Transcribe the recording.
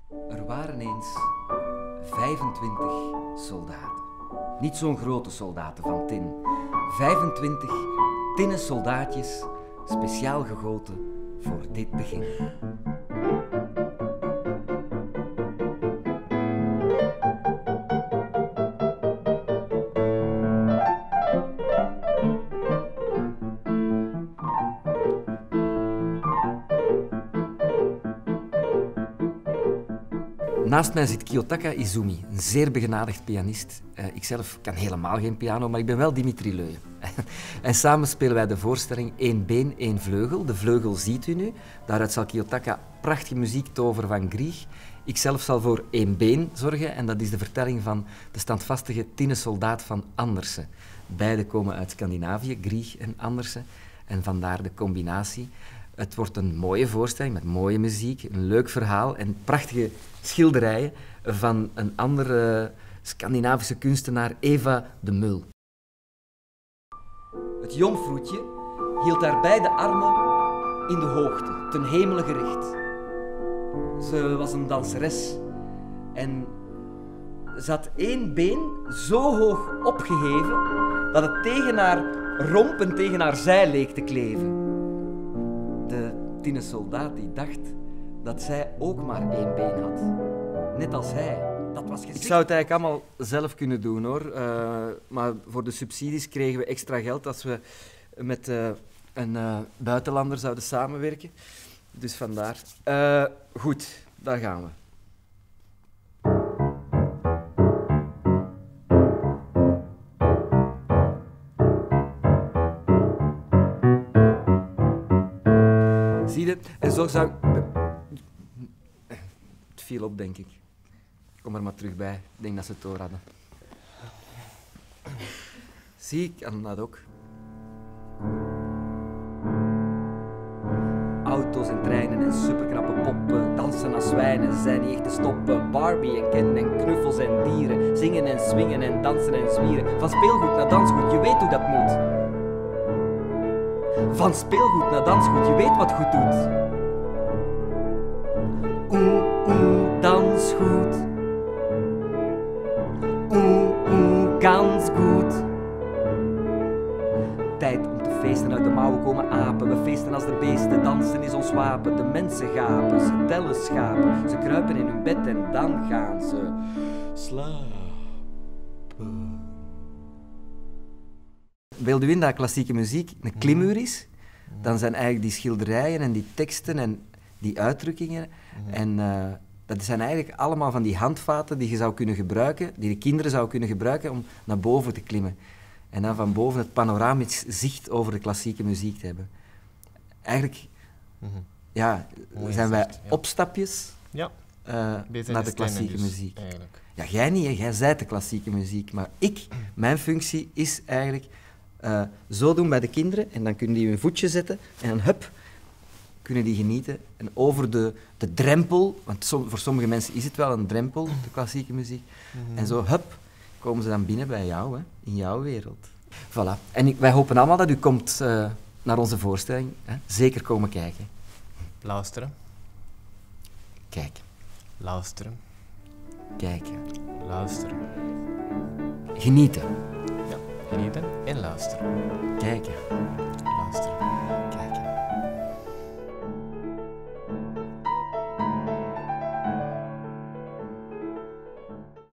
Er waren eens 25 soldaten. Niet zo'n grote soldaten van tin. 25 tinnen soldaatjes, speciaal gegoten voor dit begin. Naast mij zit Kiyotaka Izumi, een zeer begenadigd pianist. Ikzelf kan helemaal geen piano, maar ik ben wel Dimitri Leuyen. En samen spelen wij de voorstelling Eén been, één vleugel. De vleugel ziet u nu. Daaruit zal Kiyotaka prachtige muziek toveren van Grieg. Ikzelf zal voor één been zorgen en dat is de vertelling van de standvastige tinnen soldaat van Andersen. Beide komen uit Scandinavië, Grieg en Andersen. En vandaar de combinatie. Het wordt een mooie voorstelling met mooie muziek, een leuk verhaal en prachtige schilderijen van een andere Scandinavische kunstenaar, Eva de Mul. Het jonkvroetje hield haar beide armen in de hoogte, ten hemel gericht. Ze was een danseres en ze had één been zo hoog opgeheven dat het tegen haar romp en tegen haar zij leek te kleven. De tinnen soldaat die dacht dat zij ook maar één been had. Net als hij. Dat was gezegd. Ik zou het eigenlijk allemaal zelf kunnen doen, hoor. Maar voor de subsidies kregen we extra geld als we met een buitenlander zouden samenwerken. Dus vandaar. Goed, daar gaan we. Zie je? En zo zou ik... Het viel op, denk ik. Kom er maar terug bij. Ik denk dat ze het door hadden. Zie, ik kan dat ook. Auto's en treinen en superknappe poppen, dansen als zwijnen, ze zijn niet echt te stoppen. Barbie en Ken en knuffels en dieren, zingen en swingen en dansen en zwieren. Van speelgoed naar dansgoed, je weet hoe dat moet. Van speelgoed naar dansgoed, je weet wat goed doet. Dansgoed. Ganz goed. Tijd om te feesten, uit de mouwen komen apen. We feesten als de beesten, dansen is ons wapen. De mensen gapen, ze tellen schapen. Ze kruipen in hun bed en dan gaan ze slapen. Beeld u in dat klassieke muziek een klimuur is, dan zijn eigenlijk die schilderijen en die teksten en die uitdrukkingen en dat zijn eigenlijk allemaal van die handvaten die je zou kunnen gebruiken, die de kinderen zouden kunnen gebruiken om naar boven te klimmen. En dan van boven het panoramisch zicht over de klassieke muziek te hebben. Eigenlijk ja, zijn wij opstapjes naar de klassieke dus, muziek. Eigenlijk. Ja, jij niet, hè? Jij zijt de klassieke muziek. Maar mijn functie is eigenlijk zo doen bij de kinderen en dan kunnen die hun voetje zetten en dan hup, kunnen die genieten. En over de drempel, want voor sommige mensen is het wel een drempel, de klassieke muziek. En zo hup, komen ze dan binnen bij jou, hè, in jouw wereld. Voilà. En wij hopen allemaal dat u komt naar onze voorstelling. Hè. Zeker komen kijken. Luisteren. Kijken. Luisteren. Kijken. Luisteren. Genieten. Ja, genieten en luisteren. Kijken. Luisteren.